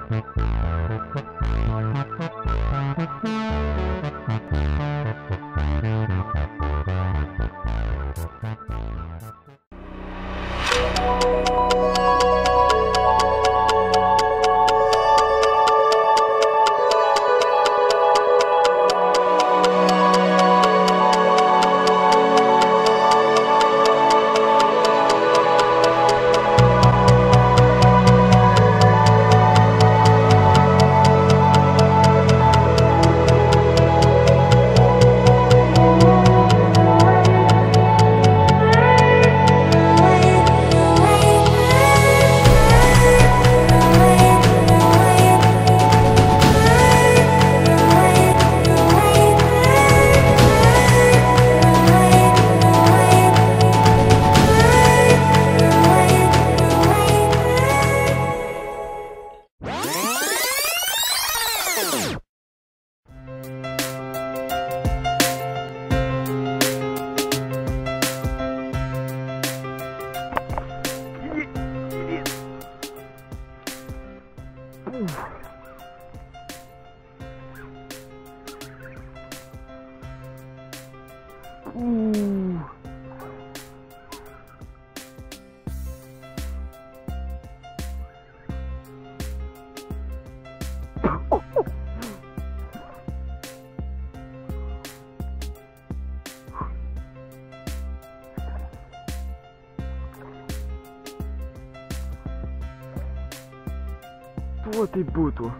Oh, t'es beau, toi.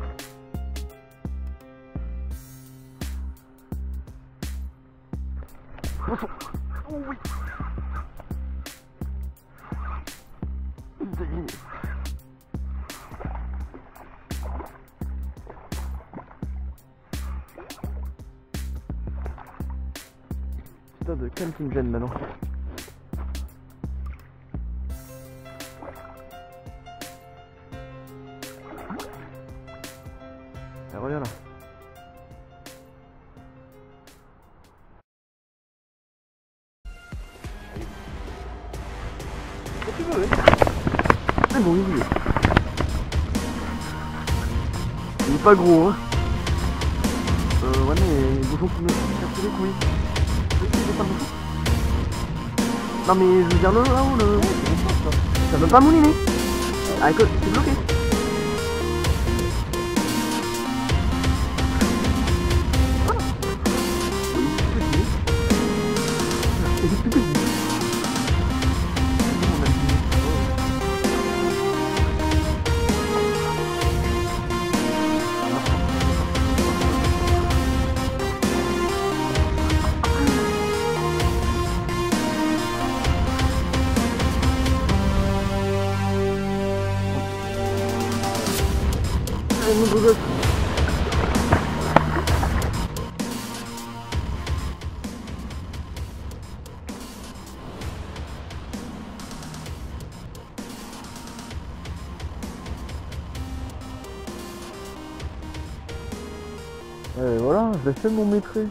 Oh oui. Putain de calme qui me gêne maintenant. Et reviens là. Tu veux, hein? C'est bon, il est. Il est pas gros, hein. Ouais, mais le bouchon qui me casse les couilles. C'est pas bouchon. Non, mais je veux dire, là-haut, le. Ça veut pas mouliner. Ah, écoute, c'est bloqué. C'est tout petit. Et voilà, j'ai fait mon maîtrise.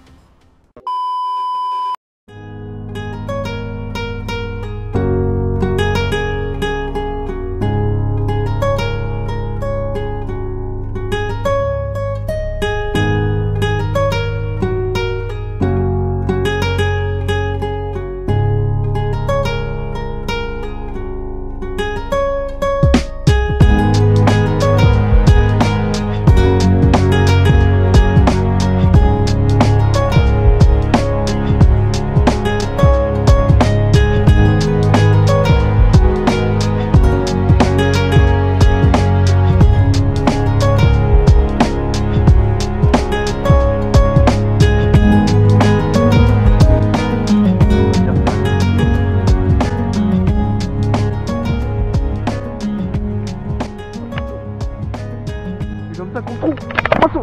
Comme ça qu'on trouve. Poisson.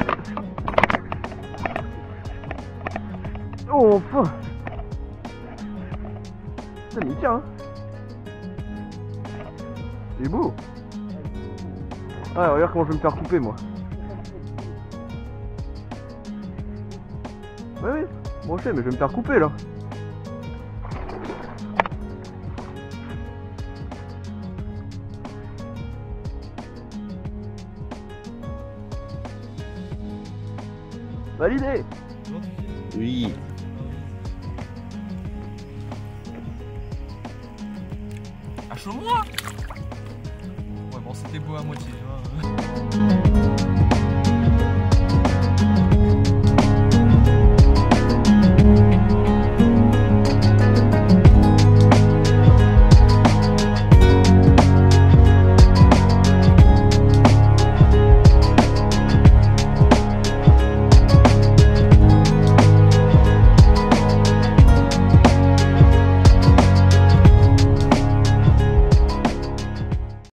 Oh enfin. Ça m'y tient, hein. Il est beau. Ah, regarde comment je vais me faire couper, moi. Ouais, oui, moi je sais, mais je vais me faire couper là. Validé. Oui. À chaud moi. Ouais bon c'était beau à moitié. Hein.